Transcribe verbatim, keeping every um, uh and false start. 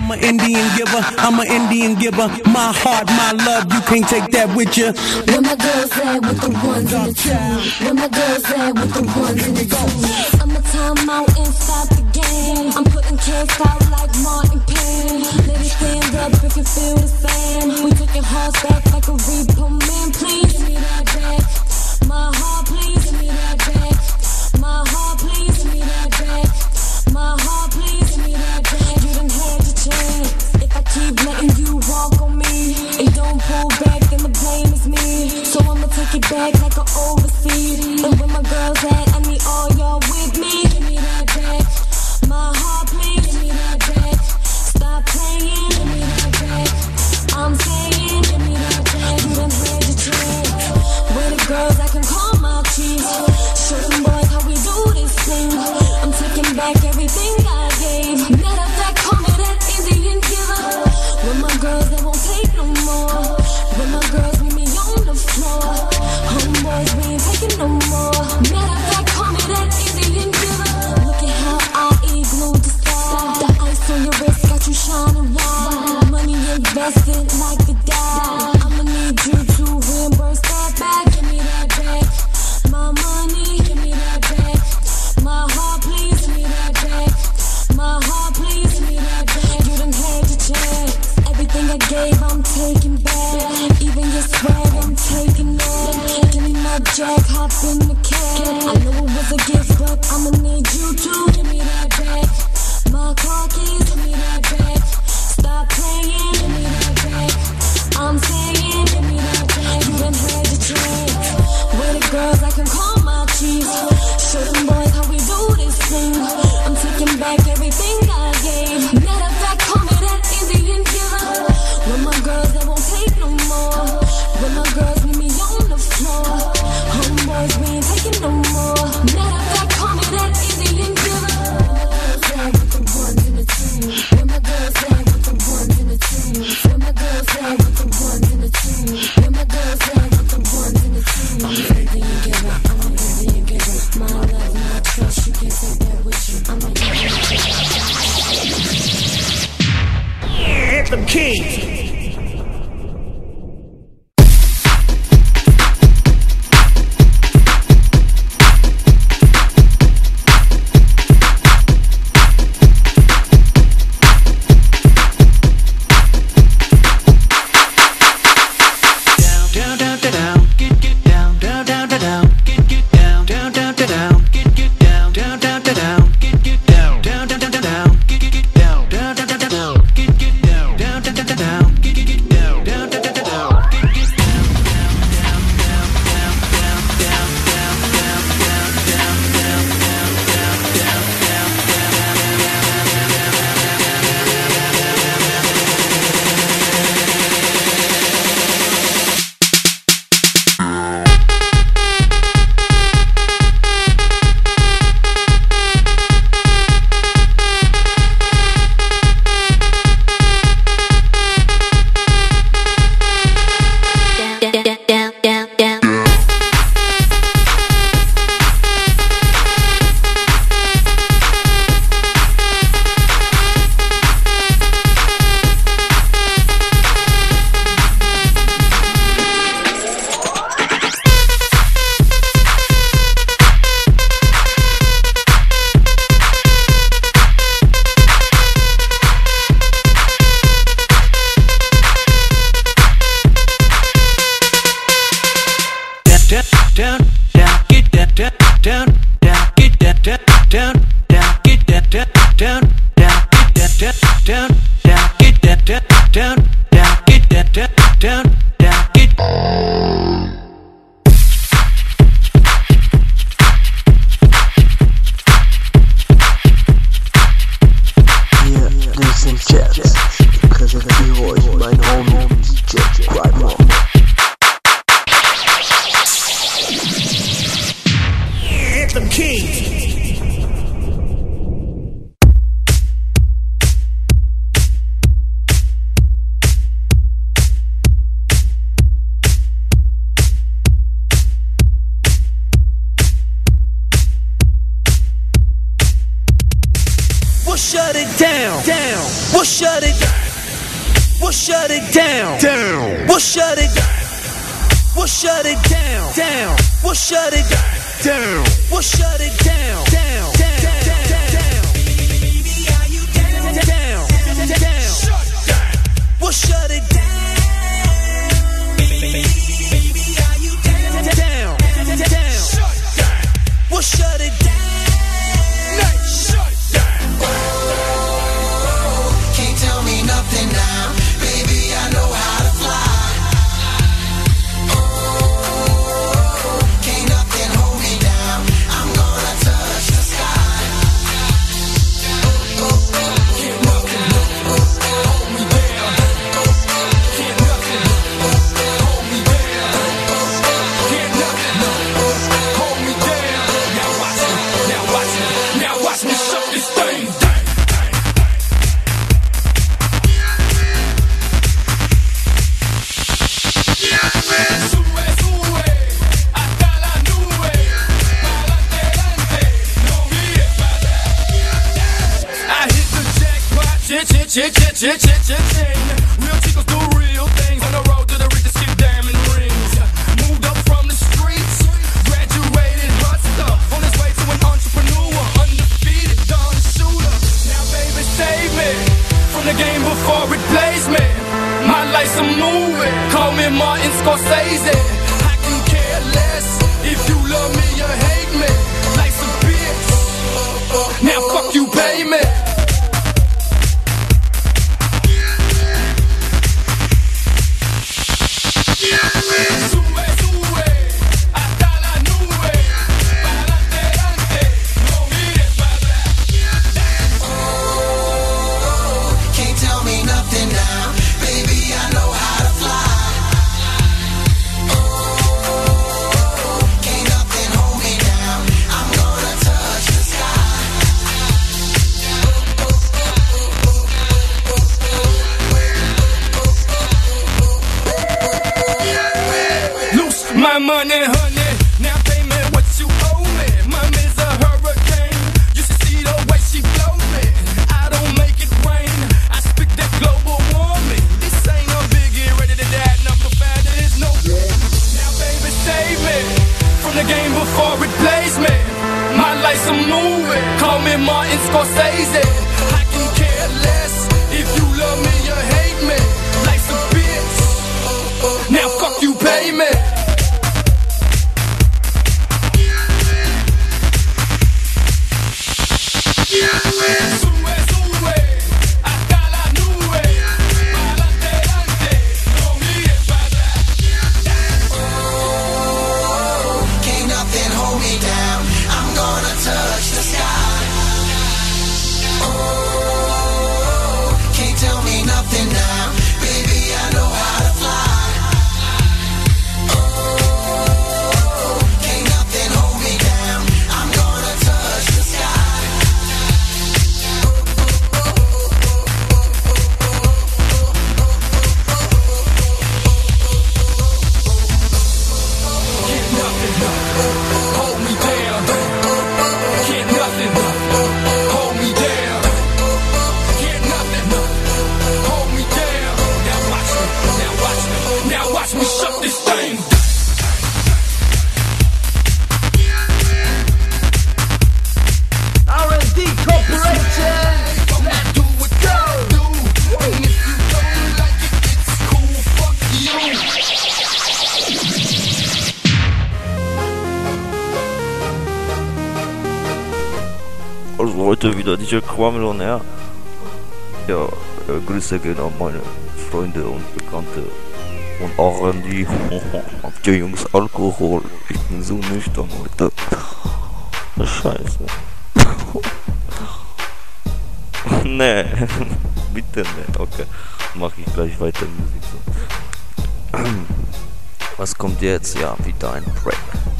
I'm an Indian giver, I'm an Indian giver. My heart, my love, you can't take that with you. Where my girls at with the ones and the twos? Where my girls at with the ones and the twos? I'ma time out and stop the game. I'm putting kids out like Martin Payne. Ladies stand up if you feel the same. We taking hearts back like a repo man. Please give me that back. My heart, please give me that back. My heart, please give me that back. My heart, please give me that back. You done had your chance. If I keep letting you walk on me and don't pull back, then the blame is me. So I'ma take it back like an overseas. And where my girls at, I need all y'all with me. Give me that back. My heart, please give me that back. Stop playing, give me that back. I'm saying, give me that back. You done had your chance. Where the girls I can call my cheese. Show them boys how we do this thing. I'm taking back everything I gave. Matter of fact, call me that Indian giver. With my girls that won't take no more. With my girls meet me on the floor. Homeboys, we ain't taking no more. Matter of fact, call me that Indian giver. Look at how I igloo the star. The ice on your wrist got you shining wild. Money invested like a dime. I'ma need you to reimburse that back. Give me that back. My money, give me that back. My heart, please, give me that back. My heart, please, give me that back. You done had your chance. Everything I gave, I'm taking back. Even your swag, I'm taking it. Give me my jack, hop in the cab. I know it was a gift, but I'ma need you to give me that back. My car keys, give me that back. Stop playing, give me that back. I'm saying, give me that back. You done had your chance. Where the girls I can call my cheese. Show them boys how we do this thing. I'm taking back everything I gave. Matter of fact, call me that Indian giver. With my girls that won't take no more. With my girls meet me on the floor. Homeboys, we ain't taking no more. Matter of fact, call me that Indian giver. Where my girls at with the ones and the twos? Where my girls at with the ones and the twos? Where my girls at with the ones and the twos? I'm an Indian giver, I'm an Indian giver. My love, my trust, you can't take that with you. I'm an Indian giver. Anthem King. shut it down, down. We'll shut it, we'll shut it down, down. We'll shut it, we'll shut it down, down. We'll shut it down, we'll shut it down, down, down, down, down. Baby, are you down, down, down? We'll shut it down. Baby, are you down, down, down? We'll shut it down. Shut it down. Can't tell me nothing now, baby. I know how to fly. Oh, can't nothing hold me down. I'm gonna touch the sky. Oh, oh, oh. Can't nothing hold me down. Can't nothing hold me down. Can't nothing hold me down. Now watch me, now watch me, now watch me shut this thing down. Sube, sube, hasta la nube, pa'lante, adelante, no mires para atrás. I hit the jackpot, chit, chit, chit, chit, chit, chit, chit, ching. Real chicos do real things on the road to the richest, skip diamond rings. Moved up from the streets, graduated hustler, on his way to an entrepreneur, undefeated Don Shooter. Now baby save me from the game before it plays me. My life's a movie, call me Martin Scorsese. I can care less if you love me or hate me. Life's a bitch, now fuck you, pay me. Sube, sube, hasta la nube, pa'lante, adelante, no mires para atrás. Oh, can't tell me nothing now, baby. I know how to fly. Oh, can't nothing hold me down. I'm gonna touch the sky. Loose my money, honey. Now pay me what you owe me. Mommy's a hurricane. You should see the way she blow me. I don't make it rain. I speak that global warming. This ain't a biggie, ready to die. Number five, there is no. Now, baby, save me from the game before it plays me. My life's a movie. Call me Martin Scorsese. I can care less if you love me or hate me. Life's a bitch. Now, fuck you, pay me. Sube, sube, hasta la nube, pa'lante, adelante, no mires para atrás. Oh, can't nothing hold me down. I'm gonna touch the sky. Oh, can't tell me nothing now, baby. I know how to fly. Oh, can't nothing hold me down. I'm gonna touch the sky. Can't nothing hold me down. Can't nothing hold me down. Can't nothing hold me down. Now watch me, now watch me, now watch me shut this thing down. R and D Corporation. Let's do what you do. And if you don't like it, it's cool. Fuck you. Also heute wieder D J Kwamel on Air. Ja, äh, Grüße gehen an meine Freunde und Bekannte und auch an die habt ihr Jungs Alkohol. Ich bin so nüchtern heute. Scheiße. Nee, bitte nicht. Okay, mach ich gleich weiter Musik. So. Was kommt jetzt? Ja, wieder ein Break.